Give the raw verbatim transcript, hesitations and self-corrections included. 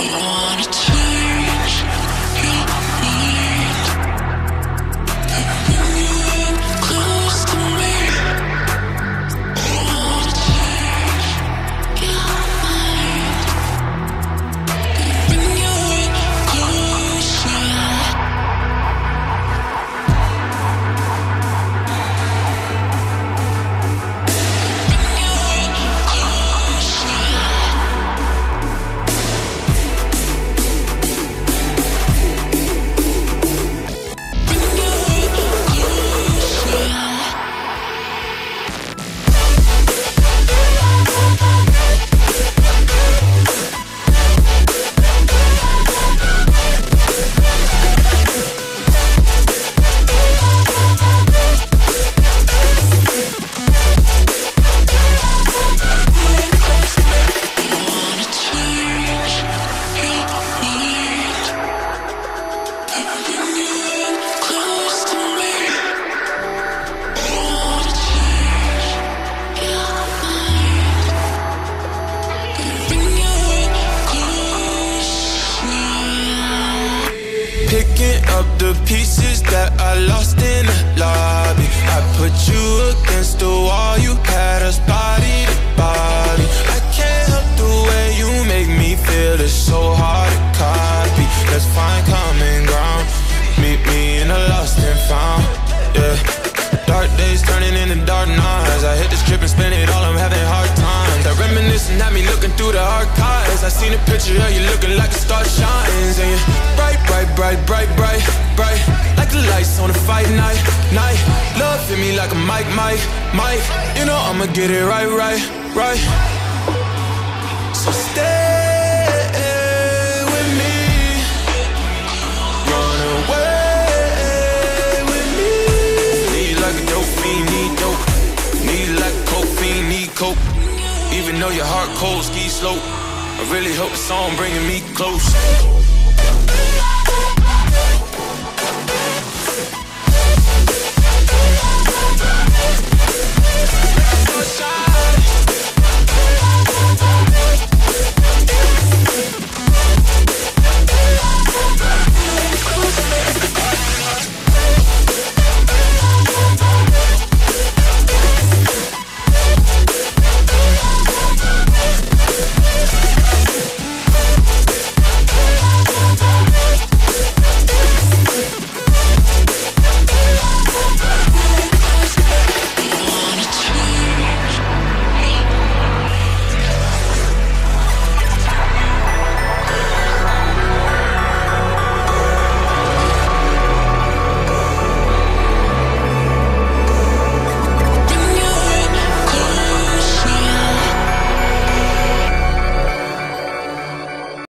Picking up the pieces that I lost in the lobby. I put you against the wall, you had us body to body. I can't help the way you make me feel, it's so hard to copy. Let's find common ground, meet me in the lost and found, yeah. Dark days turning into dark nights. I hit the strip and spend it all, I'm having hard times. That reminiscing at me looking through the archives. I seen a picture of you looking like a star shines. And you're bright, bright, bright, bright, bright, bright, like the lights on a fight night, night. Love hit me like a mic, mic, mic. You know I'ma get it right, right, right. So stay with me, run away. Coke. Even though your heart cold, ski slope, I really hope the song bringing me close.